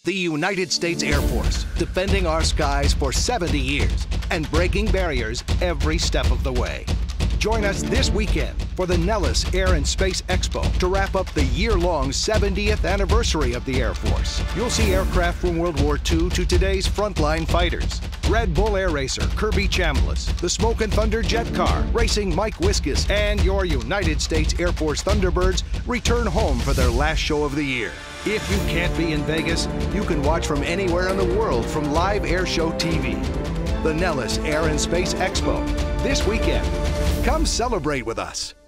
The United States Air Force, defending our skies for 70 years and breaking barriers every step of the way. Join us this weekend for the Nellis Air and Space Expo to wrap up the year-long 70th anniversary of the Air Force. You'll see aircraft from World War II to today's frontline fighters. Red Bull Air Racer Kirby Chambliss, the Smoke and Thunder jet car racing Mike Wiskus, and your United States Air Force Thunderbirds return home for their last show of the year. If you can't be in Vegas, you can watch from anywhere in the world from LiveAirshowTV. The Nellis Air and Space Expo, this weekend. Come celebrate with us.